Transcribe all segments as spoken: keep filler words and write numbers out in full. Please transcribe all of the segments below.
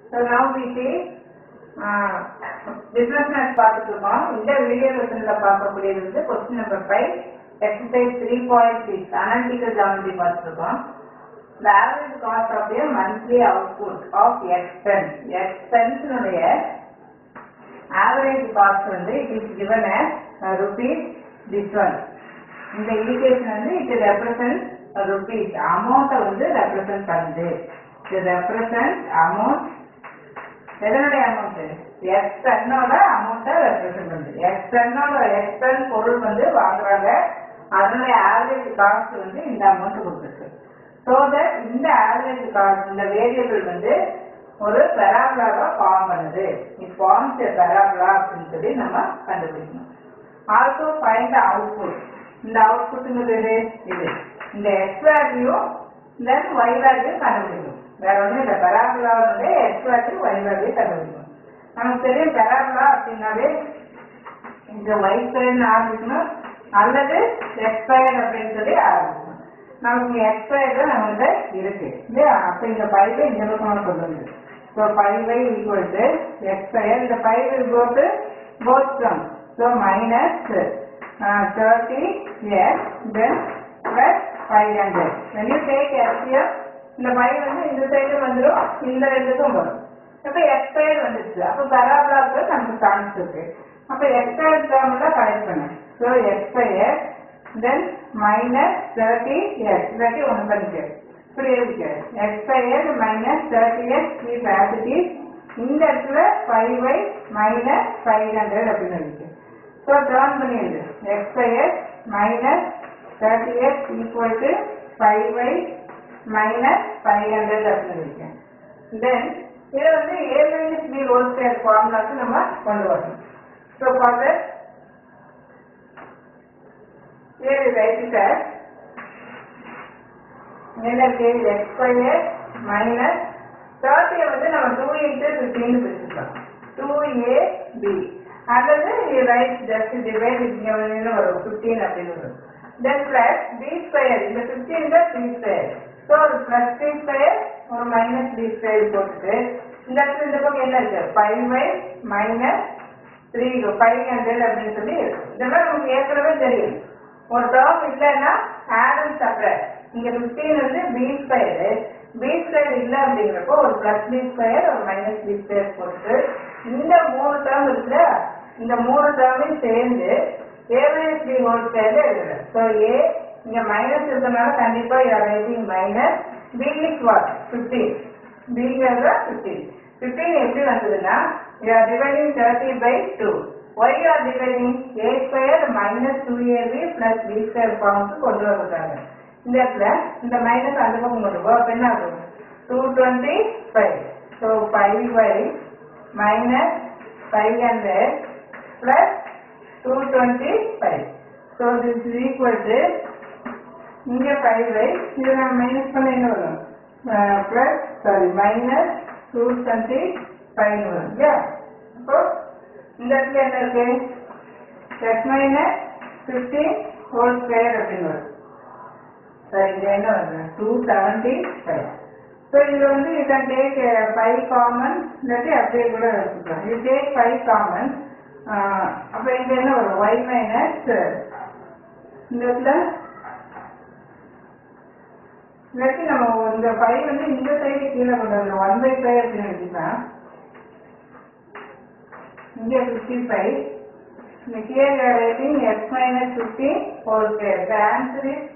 So now we see uh, difference math பார்த்துட்டோம். இந்த video லெசன்ல பார்க்கக்கூடியது வந்து question number five exercise three point six analytical geometry பார்த்துட்டோம். The average cost of a monthly output of expense expense உடைய average cost வந்து it is given as uh, rupees this one. இந்த equation வந்து it represents uh, rupees amount வந்து represent பண்ணுது. It represents amount எதனுடைய amount expense-ஓட amount represent பண்ணுது. expense-ஓட expense பொருள் வந்து வாங்குறாங்க, அதனுடைய average cost வந்து இந்த amount கொடுத்துருக்கு. So that இந்த average cost இந்த variable வந்து ஒரு parabola ஃபார்ம் பண்ணுது. It forms a parabola அப்படின்னு சொல்லி நம்ம கண்டுபிடிக்கணும். Also find the output. இந்த அவுட்புட்ங்கிறது இது. இந்த x value then y value கண்டுபிடிக்கணும். வேற ஒன்றும் இல்லை, parabola-வுடைய x value y value கண்டுபிடிக்கணும். நமக்கு தெரியும் parabola அப்படின்னாவே இந்த y square ஆரம்பிக்கணும் அல்லது x square அப்படின்னு சொல்லி ஆரம்பிக்கணும். நமக்கு x square நம்மகிட்ட இருக்கு இல்லையா? அப்ப இந்த five இந்த பக்கம் கொண்டு வந்து so five y equal to x square. இந்த five will go to both terms, so minus uh, thirty x then plus five hundred. When you take x here, இந்த five வந்து இந்த சைடு வந்துடும், இந்த ரெண்டுக்கும் வரும். அப்ப x square வந்துச்சு. அப்ப பராபோலாக்கு நமக்கு சான்ஸ் இருக்கு. அப்ப x square டேர்ம்ல கரெக்ட் பண்ணு. so x square then minus thirty x thirty ஒன்று பண்ணிக்க. இப்படி இருக்கு x square minus thirty x keep as it is. இந்த இடத்துல five y minus five hundred அப்படின்னு இருக்கு. so turn பண்ணிடுது x square minus thirty x equal to five y minus five hundred அப்படின்னு இருக்கு. then இதை வந்து a minus b whole square ஃபார்முலாக்கு நம்ம கொண்டு வரணும். so for that here we write it as x square minus thirty வந்து நம்ம two into fifteen பிரிச்சுக்கலாம். two a b அல்லது you write just divide இங்க வந்து வரும் fifteen அப்படின்னு வரும். then plus b square இந்த fifteen இந்த b square, so plus b square ஒரு minus b square போட்டுட்டு இந்த இந்த பக்கம் என்ன இருக்கு five y minus three five hundred அப்படின்னு சொல்லி இருக்கு. இதெல்லாம் நமக்கு ஏற்கனவே தெரியும். ஒரு டேர்ம் இல்லைன்னா ஆட் அண்ட் சப்ராக்ட். இங்க fifteen வந்து b ஸ்கொயர், b ஸ்கொயர் இல்ல அப்படிங்கிறப்போ ஒரு பிளஸ் b ஸ்கொயர் ஒரு மைனஸ் b ஸ்கொயர் போட்டு இந்த மூணு டேர்ம் இருக்குல்ல, இந்த மூணு டேர்மையும் சேர்ந்து a minus b ஹோல் ஸ்கொயர்ல எழுதுறேன். ஸோ a இங்க மைனஸ் இருக்கிறதுனால கண்டிப்பா writing minus b is what fifteen, b ங்கிறது fifteen. fifteen எப்படி வந்ததுன்னா you are dividing thirty by two. why you are dividing a square minus two a b plus b square ஃபார்முக்கு கொண்டு வந்துட்டாங்க. இந்த இடத்துல இந்த மைனஸ் அந்த பக்கம் கொண்டு போ, அப்ப என்ன ஆகும் two twenty-five. so five y minus five hundred plus two twenty-five. so this is equal to இங்க five y இதை நான் மைனஸ் பண்ண என்ன வரும் plus sorry minus two twenty-five வரும் இல்லையா? அப்போ இந்த இடத்துல என்ன இருக்கு x minus fifteen whole square அப்படின்னு வரும். சரி, இது என்ன வருது two seventy-five. ஸோ இது வந்து you can take five common, இல்லாட்டி அப்படியே கூட எடுத்துக்கலாம். you take five common, அப்போ இங்க என்ன வரும் y minus இந்த இடத்துல இல்லாட்டி நம்ம இந்த five வந்து இந்த சைடு கீழே கொண்டு வந்துடும் one by five அப்படின்னு எடுத்துக்கலாம். இங்க fifty-five, here you are writing x minus fifteen whole square. The answer is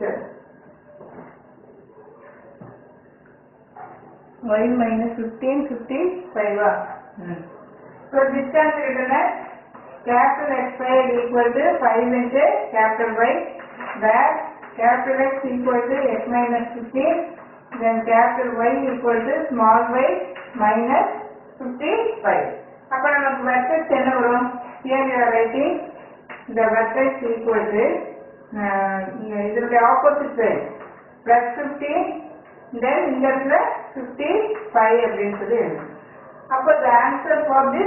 y minus fifteen fifty-five. hmm. so this can be written as capital X square equal to five into capital Y, where capital X equal to x minus fifteen, then capital Y equal to small y minus fifty-five. அப்ப நமக்கு vertex என்ன வரும்? here you are writing the vertex equal to இதனுடைய opposite side plus fifteen, then இந்த இடத்துல fifty-five அப்படின்னு சொல்லி எழுதணும். அப்ப the answer for this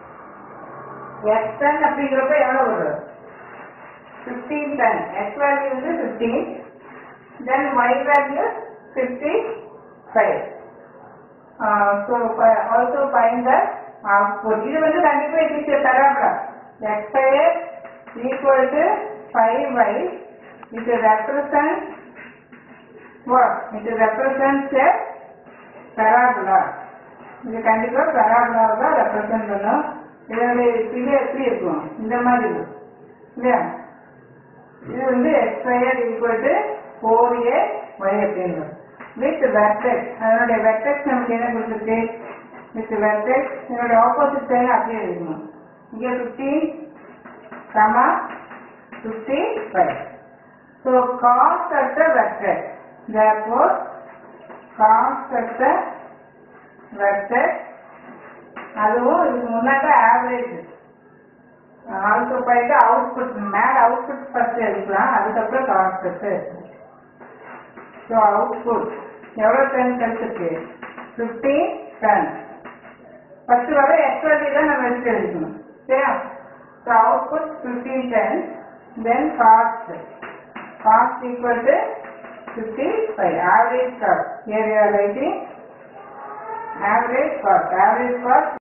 x ten அப்படிங்கிறப்ப எவ்வளவு வரும் fifteen ten. x value வந்து fifteen, then y value fifty-five. so also find the output. இது வந்து கண்டிப்பா it is a parabola. X square equal to five y. It represents what? It represents a parabola. இது கண்டிப்பா parabola தான் represent பண்ணும். இதனுடைய இது எப்படி இருக்கும்? இந்த மாதிரி இருக்கும் இல்லையா? இது வந்து x square equal to four a y அப்படின்னு with vertex. அதனுடைய vertex நமக்கு என்ன கொடுத்துருக்கு? with vertex இதனுடைய opposite side அப்படியே இருக்கணும். இங்கே fifteen comma fifty-five. So cos at the vertex. Therefore cos at the vertex அதுவும் இதுக்கு முன்னாடி ஆவரேஜ் ஆல்சோ போயிட்டு அவுட்புட் மேல அவுட்புட் ஃபர்ஸ்ட் எடுக்கலாம், அதுக்கப்புறம் காஸ்ட் எடுக்கலாம். ஸோ அவுட்புட் எவ்வளோ டன் கிடைச்சிருக்கு? Fifteen ton. ஃபர்ஸ்ட் வர எக்ஸ்ட்ரா தான் நம்ம எடுத்து எடுக்கணும் சரியா? So output fifteen ton. Then cost cost equal to fifty five. Average cost area writing average cost. Average cost